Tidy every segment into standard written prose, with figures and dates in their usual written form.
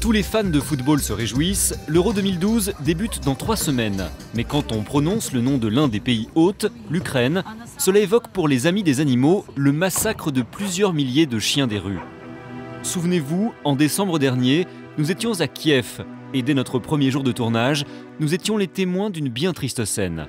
Tous les fans de football se réjouissent, l'Euro 2012 débute dans 3 semaines. Mais quand on prononce le nom de l'un des pays hôtes, l'Ukraine, cela évoque pour les amis des animaux le massacre de plusieurs milliers de chiens des rues. Souvenez-vous, en décembre dernier, nous étions à Kiev et dès notre premier jour de tournage, nous étions les témoins d'une bien triste scène.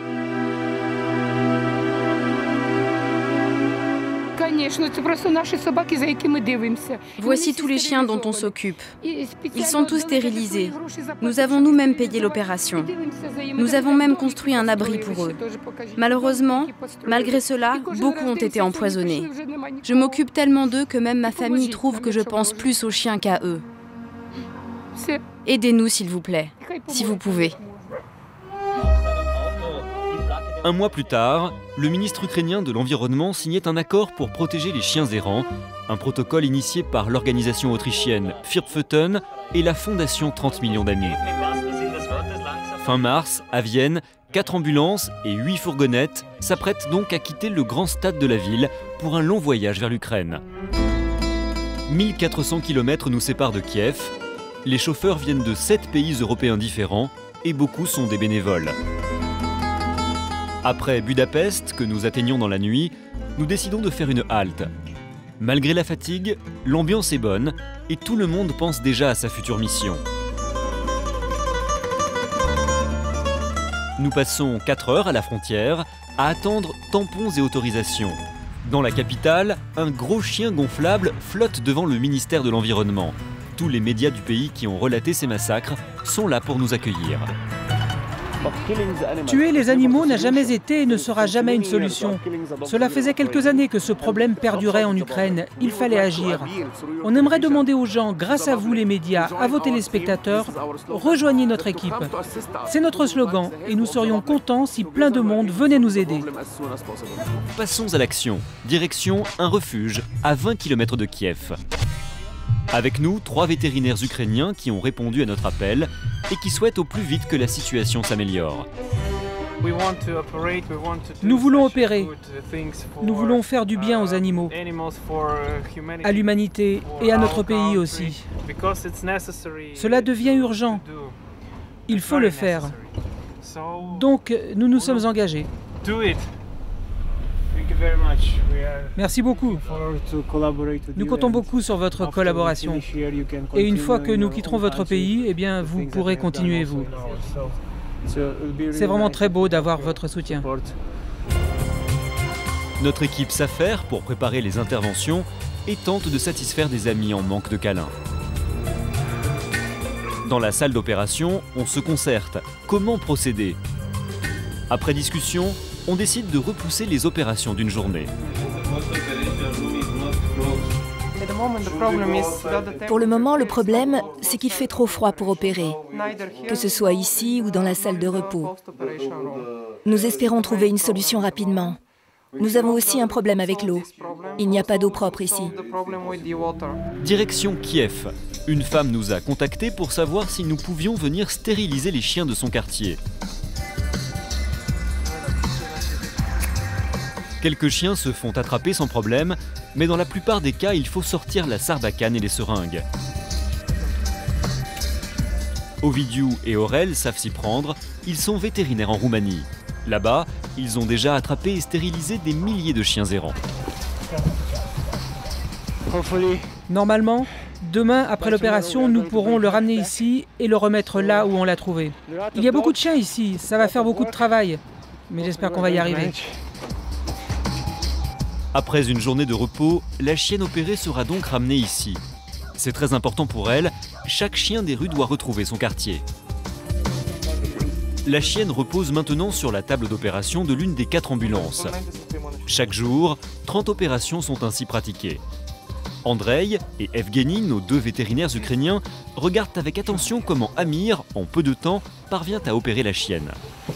Voici tous les chiens dont on s'occupe. Ils sont tous stérilisés. Nous avons nous-mêmes payé l'opération. Nous avons même construit un abri pour eux. Malheureusement, malgré cela, beaucoup ont été empoisonnés. Je m'occupe tellement d'eux que même ma famille trouve que je pense plus aux chiens qu'à eux. Aidez-nous s'il vous plaît, si vous pouvez. Un mois plus tard, le ministre ukrainien de l'Environnement signait un accord pour protéger les chiens errants, un protocole initié par l'organisation autrichienne Vierpfoten et la fondation 30 millions d'amis. Fin mars, à Vienne, 4 ambulances et 8 fourgonnettes s'apprêtent donc à quitter le grand stade de la ville pour un long voyage vers l'Ukraine. 1400 km nous séparent de Kiev. Les chauffeurs viennent de 7 pays européens différents et beaucoup sont des bénévoles. Après Budapest, que nous atteignons dans la nuit, nous décidons de faire une halte. Malgré la fatigue, l'ambiance est bonne et tout le monde pense déjà à sa future mission. Nous passons 4 heures à la frontière à attendre tampons et autorisations. Dans la capitale, un gros chien gonflable flotte devant le ministère de l'Environnement. Tous les médias du pays qui ont relaté ces massacres sont là pour nous accueillir. Tuer les animaux n'a jamais été et ne sera jamais une solution. Cela faisait quelques années que ce problème perdurait en Ukraine. Il fallait agir. On aimerait demander aux gens, grâce à vous les médias, à vos téléspectateurs, rejoignez notre équipe. C'est notre slogan et nous serions contents si plein de monde venait nous aider. Passons à l'action. Direction un refuge à 20 km de Kiev. Avec nous, 3 vétérinaires ukrainiens qui ont répondu à notre appel et qui souhaitent au plus vite que la situation s'améliore. Nous voulons opérer. Nous voulons faire du bien aux animaux, à l'humanité et à notre pays aussi. Cela devient urgent. Il faut le faire. Donc, nous nous sommes engagés. Merci beaucoup. Nous comptons beaucoup sur votre collaboration. Et une fois que nous quitterons votre pays, eh bien, vous pourrez continuer, vous. C'est vraiment très beau d'avoir votre soutien. Notre équipe s'affaire pour préparer les interventions et tente de satisfaire des amis en manque de câlins. Dans la salle d'opération, on se concerte. Comment procéder? Après discussion, on décide de repousser les opérations d'une journée. Pour le moment, le problème, c'est qu'il fait trop froid pour opérer, que ce soit ici ou dans la salle de repos. Nous espérons trouver une solution rapidement. Nous avons aussi un problème avec l'eau. Il n'y a pas d'eau propre ici. Direction Kiev. Une femme nous a contactés pour savoir si nous pouvions venir stériliser les chiens de son quartier. Quelques chiens se font attraper sans problème, mais dans la plupart des cas, il faut sortir la sarbacane et les seringues. Ovidiu et Aurel savent s'y prendre, ils sont vétérinaires en Roumanie. Là-bas, ils ont déjà attrapé et stérilisé des milliers de chiens errants. Normalement, demain, après l'opération, nous pourrons le ramener ici et le remettre là où on l'a trouvé. Il y a beaucoup de chiens ici, ça va faire beaucoup de travail, mais j'espère qu'on va y arriver. Après une journée de repos, la chienne opérée sera donc ramenée ici. C'est très important pour elle, chaque chien des rues doit retrouver son quartier. La chienne repose maintenant sur la table d'opération de l'une des 4 ambulances. Chaque jour, 30 opérations sont ainsi pratiquées. Andrei et Evgeny, nos 2 vétérinaires ukrainiens, regardent avec attention comment Amir, en peu de temps, parvient à opérer la chienne.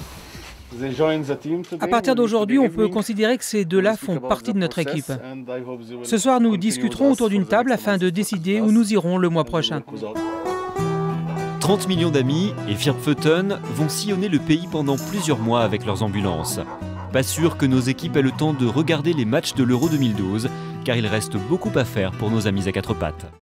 À partir d'aujourd'hui, on peut considérer que ces 2-là font partie de notre équipe. Ce soir, nous discuterons autour d'une table afin de décider où nous irons le mois prochain. 30 millions d'amis et Vierpfoten vont sillonner le pays pendant plusieurs mois avec leurs ambulances. Pas sûr que nos équipes aient le temps de regarder les matchs de l'Euro 2012, car il reste beaucoup à faire pour nos amis à 4 pattes.